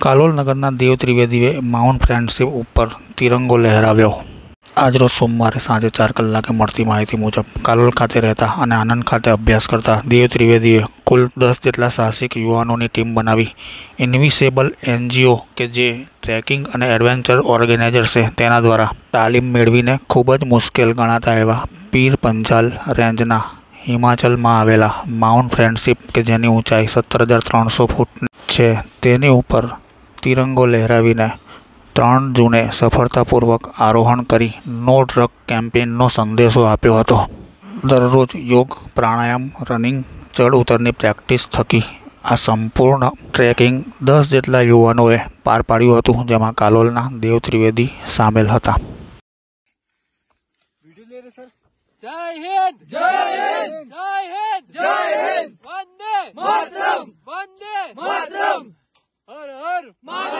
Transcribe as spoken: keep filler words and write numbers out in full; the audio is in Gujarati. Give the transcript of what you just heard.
કાલોલ નગરના દેવ ત્રિવેદીએ માઉન્ટ ફ્રેન્ડશીપ ઉપર તિરંગો લહેરાવ્યો। આજરોજ સોમવારે સાંજે ચાર કલાકે મળતી માહિતી મુજબ કાલોલ ખાતે રહેતા અને આનંદ ખાતે અભ્યાસ કરતા દેવ ત્રિવેદીએ કુલ દસ જેટલા સાહસિક યુવાનોની ટીમ બનાવી ઇન્વિસેબલ એનજીઓ કે જે ટ્રેકિંગ અને એડવેન્ચર ઓર્ગેનાઇઝર છે તેના દ્વારા તાલીમ મેળવીને ખૂબ જ મુશ્કેલ ગણાતા એવા પીર પંજાલ રેન્જના હિમાચલમાં આવેલા માઉન્ટ ફ્રેન્ડશીપ કે જેની ઊંચાઈ સત્તર હજાર ત્રણસો ફૂટ છે તેની ઉપર તિરંગો લહેરાવીને ત્રણ જૂને સફળતાપૂર્વક આરોહણ કરી નો ડ્રગ કેમ્પેઇનનો સંદેશો આપ્યો હતો। દરરોજ યોગ, પ્રાણાયામ, રનિંગ, ચડ ઉતરની પ્રેક્ટિસ થકી આ સંપૂર્ણ ટ્રેકિંગ દસ જેટલા યુવાનોએ પાર પાડ્યું હતું, જેમાં કાલોલના દેવ ત્રિવેદી સામેલ હતા। જય હિન્દ, જય હિન્દ, જય હિન્દ, જય હિન્દ, વંદે માતરમ, વંદે માતરમ, હર હર મહાદેવ।